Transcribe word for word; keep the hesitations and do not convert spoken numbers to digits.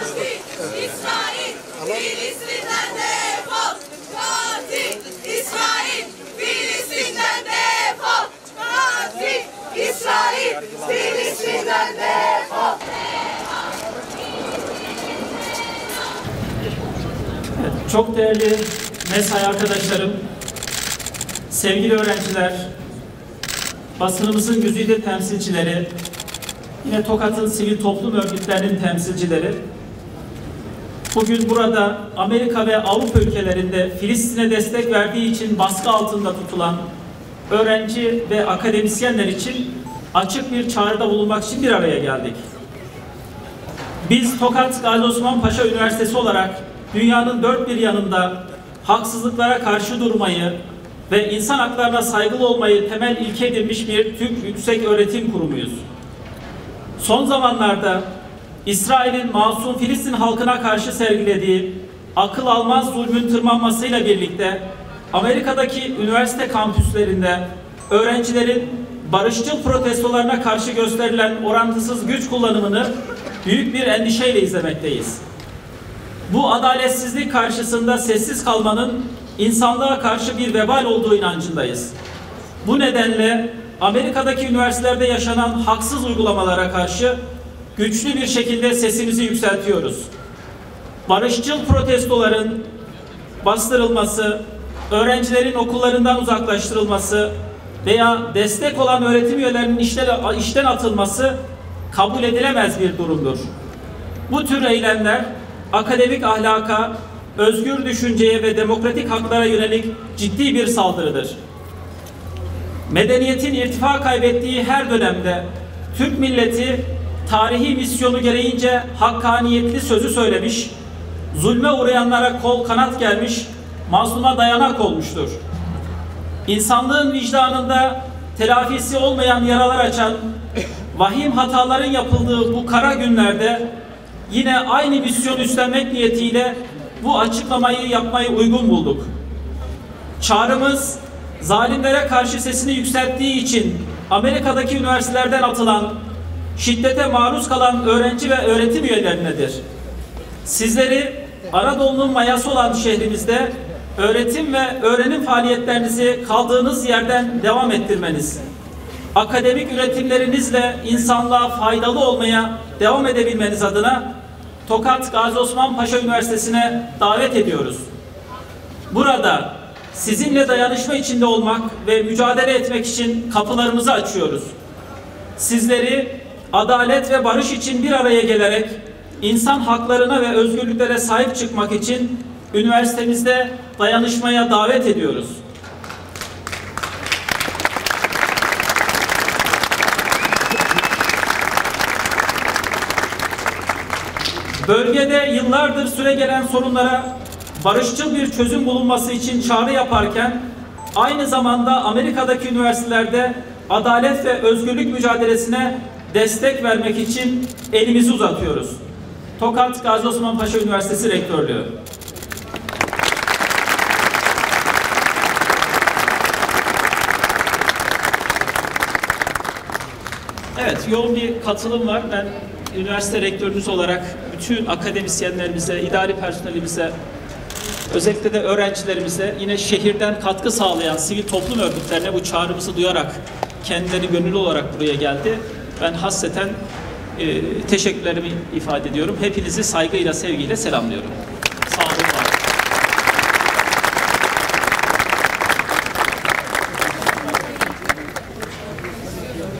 Katil İsrail, Filistin'den defol. Katil İsrail, Filistin'den defol. Katil İsrail, Filistin'den defol. Çok değerli mesai arkadaşlarım, sevgili öğrenciler, basınımızın güzide temsilcileri, yine Tokat'ın sivil toplum örgütlerinin temsilcileri, bugün burada Amerika ve Avrupa ülkelerinde Filistin'e destek verdiği için baskı altında tutulan öğrenci ve akademisyenler için açık bir çağrıda bulunmak için bir araya geldik. Biz Tokat Gazi Osman Paşa Üniversitesi olarak dünyanın dört bir yanında haksızlıklara karşı durmayı ve insan haklarına saygılı olmayı temel ilke edinmiş bir Türk Yüksek Öğretim Kurumuyuz. Son zamanlarda İsrail'in masum Filistin halkına karşı sergilediği akıl almaz zulmün tırmanmasıyla birlikte Amerika'daki üniversite kampüslerinde öğrencilerin barışçıl protestolarına karşı gösterilen orantısız güç kullanımını büyük bir endişeyle izlemekteyiz. Bu adaletsizlik karşısında sessiz kalmanın insanlığa karşı bir vebal olduğu inancındayız. Bu nedenle Amerika'daki üniversitelerde yaşanan haksız uygulamalara karşı güçlü bir şekilde sesimizi yükseltiyoruz. Barışçıl protestoların bastırılması, öğrencilerin okullarından uzaklaştırılması veya destek olan öğretim üyelerinin işten atılması kabul edilemez bir durumdur. Bu tür eylemler akademik ahlaka, özgür düşünceye ve demokratik haklara yönelik ciddi bir saldırıdır. Medeniyetin irtifa kaybettiği her dönemde Türk milleti tarihi misyonu gereğince hakkaniyetli sözü söylemiş, zulme uğrayanlara kol kanat gelmiş, mazluma dayanak olmuştur. İnsanlığın vicdanında telafisi olmayan yaralar açan, vahim hataların yapıldığı bu kara günlerde yine aynı misyonu üstlenmek niyetiyle bu açıklamayı yapmayı uygun bulduk. Çağrımız, zalimlere karşı sesini yükselttiği için Amerika'daki üniversitelerden atılan, şiddete maruz kalan öğrenci ve öğretim üyelerinedir. Sizleri Anadolu'nun mayası olan şehrimizde öğretim ve öğrenim faaliyetlerinizi kaldığınız yerden devam ettirmeniz, akademik üretimlerinizle insanlığa faydalı olmaya devam edebilmeniz adına Tokat Gazi Osman Paşa Üniversitesi'ne davet ediyoruz. Burada sizinle dayanışma içinde olmak ve mücadele etmek için kapılarımızı açıyoruz. Sizleri adalet ve barış için bir araya gelerek insan haklarına ve özgürlüklere sahip çıkmak için üniversitemizde dayanışmaya davet ediyoruz. Bölgede yıllardır süre gelen sorunlara barışçıl bir çözüm bulunması için çağrı yaparken aynı zamanda Amerika'daki üniversitelerde adalet ve özgürlük mücadelesine destek vermek için elimizi uzatıyoruz. Tokat Gazi Osman Paşa Üniversitesi Rektörlüğü. Evet, yoğun bir katılım var. Ben üniversite rektörümüz olarak bütün akademisyenlerimize, idari personelimize, özellikle de öğrencilerimize, yine şehirden katkı sağlayan sivil toplum örgütlerine bu çağrımızı duyarak kendileri gönüllü olarak buraya geldi. Ben hasreten e, teşekkürlerimi ifade ediyorum. Hepinizi saygıyla, sevgiyle selamlıyorum.